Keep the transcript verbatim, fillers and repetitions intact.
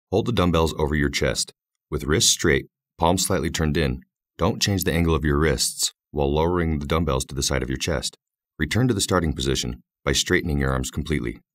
Hold the dumbbells over your chest. With wrists straight, palms slightly turned in, don't change the angle of your wrists while lowering the dumbbells to the side of your chest. Return to the starting position by straightening your arms completely.